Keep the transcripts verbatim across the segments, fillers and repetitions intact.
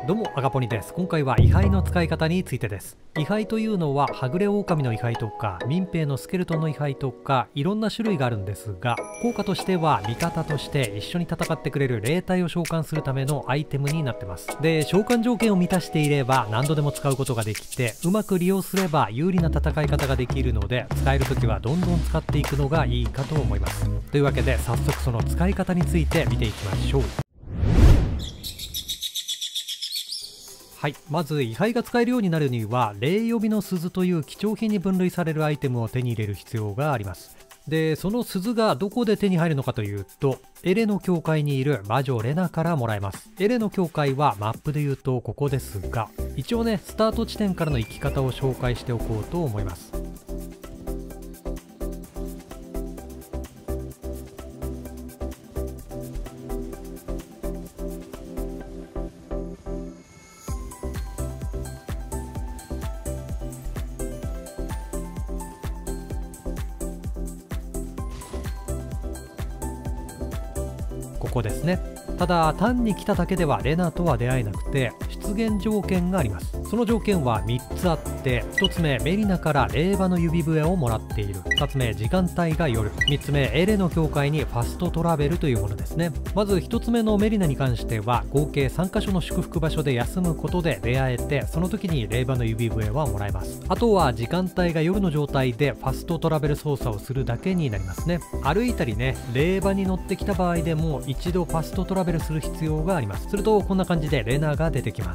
どうもアガポニです。今回は位牌の使い方についてです。位牌というのははぐれ狼の位牌とか民兵のスケルトンの位牌とかいろんな種類があるんですが、効果としては味方として一緒に戦ってくれる霊体を召喚するためのアイテムになってます。で、召喚条件を満たしていれば何度でも使うことができて、うまく利用すれば有利な戦い方ができるので、使える時はどんどん使っていくのがいいかと思います。というわけで早速その使い方について見ていきましょう。はい、まず位牌が使えるようになるには霊呼びの鈴という貴重品に分類されるアイテムを手に入れる必要があります。で、その鈴がどこで手に入るのかというと、エレの教会にいる魔女レナからもらえます。エレの教会はマップで言うとここですが、一応ねスタート地点からの行き方を紹介しておこうと思います。ここですね。ただ単に来ただけではレナとは出会えなくて、出現条件があります。その条件はみっつあって、ひとつめメリナから霊場の指笛をもらっている、ふたつめ時間帯が夜、みっつめエレの教会にファストトラベルというものですね。まずひとつめのメリナに関しては合計さんかしょの祝福場所で休むことで出会えて、その時に霊場の指笛はもらえます。あとは時間帯が夜の状態でファストトラベル操作をするだけになりますね。歩いたりね霊場に乗ってきた場合でも一度ファストトラベルする必要があります。するとこんな感じでレナが出てきます。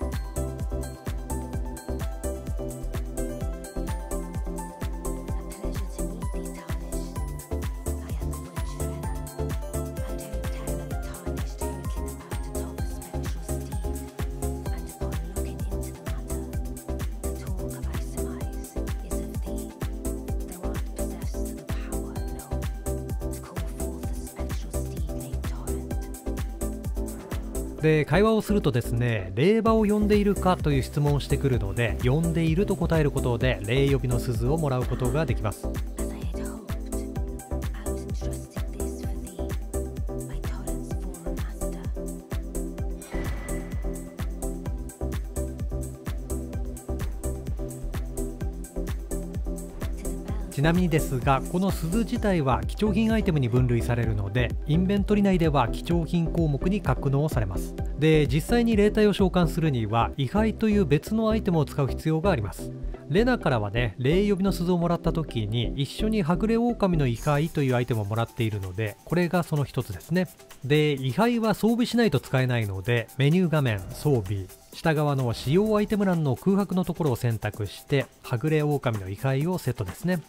で、会話をするとですね、霊場を呼んでいるかという質問をしてくるので、呼んでいると答えることで霊呼びの鈴をもらうことができます。ちなみにですが、この鈴自体は貴重品アイテムに分類されるので、インベントリ内では貴重品項目に格納されます。で、実際に霊体を召喚するには位牌という別のアイテムを使う必要があります。レナからはね霊呼びの鈴をもらった時に一緒にはぐれ狼の位牌というアイテムをもらっているので、これがその一つですね。で、位牌は装備しないと使えないので、メニュー画面装備下側の使用アイテム欄の空白のところを選択して、はぐれ狼の位牌をセットですね。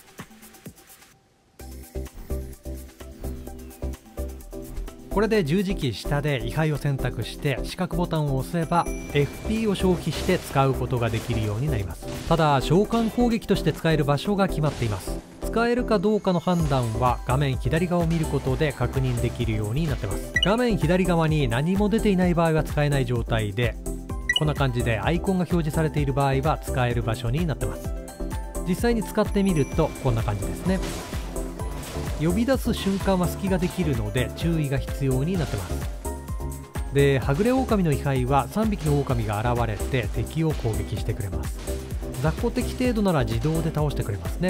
これで十字キー下で位牌を選択して四角ボタンを押せば エフピー を消費して使うことができるようになります。ただ召喚攻撃として使える場所が決まっています。使えるかどうかの判断は画面左側を見ることで確認できるようになってます。画面左側に何も出ていない場合は使えない状態で、こんな感じでアイコンが表示されている場合は使える場所になってます。実際に使ってみるとこんな感じですね。呼び出す瞬間は隙ができるので注意が必要になってます。で、はぐれ狼の位牌はさんびきの狼が現れて敵を攻撃してくれます。雑魚敵程度なら自動で倒してくれますね。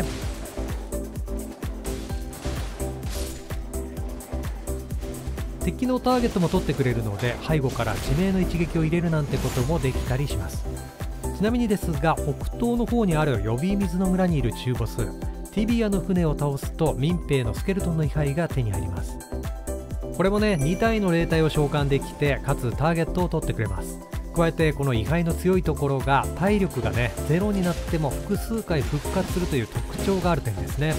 敵のターゲットも取ってくれるので、背後から致命の一撃を入れるなんてこともできたりします。ちなみにですが、北東の方にある呼び水の村にいる中ボスティビアの船を倒すと民兵のスケルトンの位牌が手に入ります。これもねに体の霊体を召喚できて、かつターゲットを取ってくれます。加えてこの位牌の強いところが体力がねゼロになっても複数回復活するという特徴がある点ですね。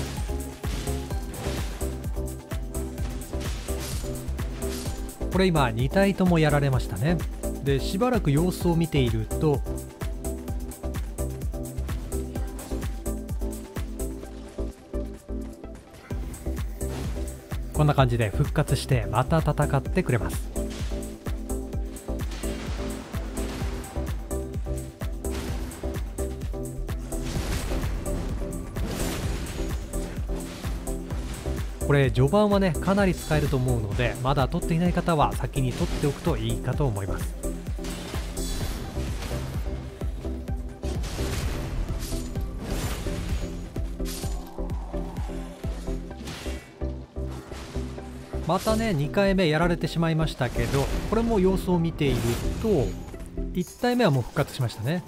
これ今に体ともやられましたね。で、しばらく様子を見ていると、こんな感じで復活してまた戦ってくれます。これ序盤はねかなり使えると思うので、まだ取っていない方は先に取っておくといいかと思います。 またねにかいめやられてしまいましたけど、これも様子を見ているといち体目はもう復活しましたね。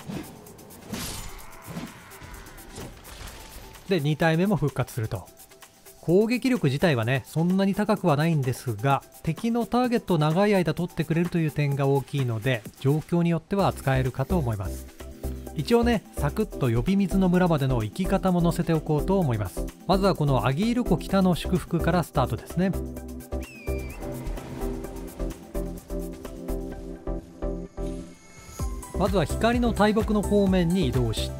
でに体目も復活すると。攻撃力自体はねそんなに高くはないんですが、敵のターゲットを長い間取ってくれるという点が大きいので、状況によっては使えるかと思います。一応ねサクッと呼び水の村までの行き方も載せておこうと思います。まずはこのアギール湖北の祝福からスタートですね。まずは光の大木の方面に移動して、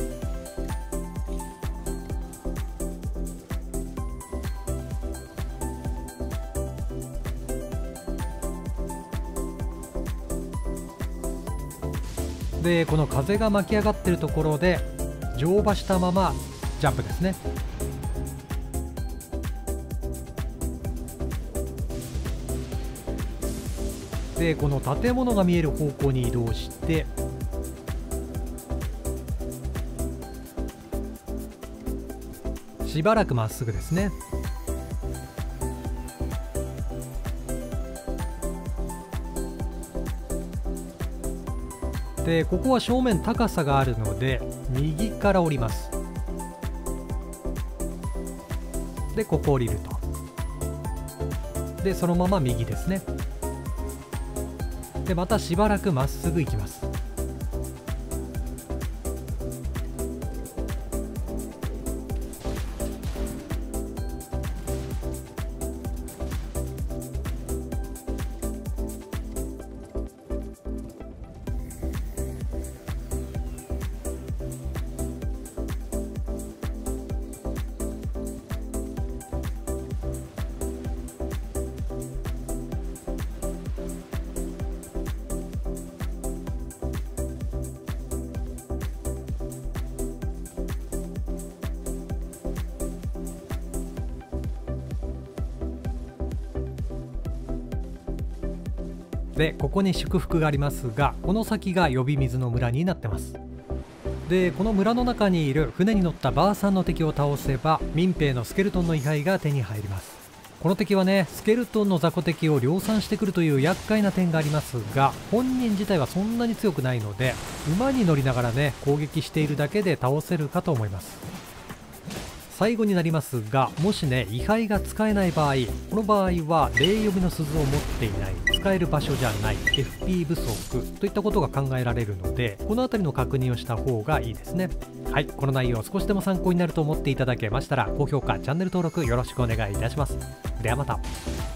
でこの風が巻き上がっているところで乗馬したままジャンプですね。でこの建物が見える方向に移動して、しばらくまっすぐですね。でここは正面高さがあるので右から降ります。でここ降りると。でそのまま右ですね。でまたしばらくまっすぐ行きます。でここに祝福がありますが、この先が呼び水の村になってます。でこの村の中にいる船に乗ったバーさんの敵を倒せば民兵のスケルトンの位牌が手に入ります。この敵はねスケルトンの雑魚敵を量産してくるという厄介な点がありますが、本人自体はそんなに強くないので馬に乗りながらね攻撃しているだけで倒せるかと思います。最後になりますが、もしね位牌が使えない場合、この場合は霊呼びの鈴を持っていない、使える場所じゃない、 エフピー 不足といったことが考えられるので、この辺りの確認をした方がいいですね。はい、この内容少しでも参考になると思っていただけましたら高評価、チャンネル登録よろしくお願いいたします。ではまた。